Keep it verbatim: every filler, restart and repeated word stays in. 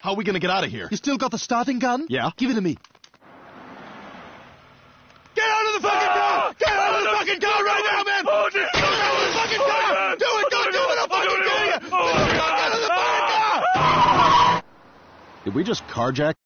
How are we gonna get out of here? You still got the starting gun? Yeah. Give it to me. Get out of the fucking car! Get out of the fucking car right now, man! Oh, dear. Get out of the fucking car! Do it! Don't do it! I'll fucking kill you! Get out of the fucking car! Did we just carjack?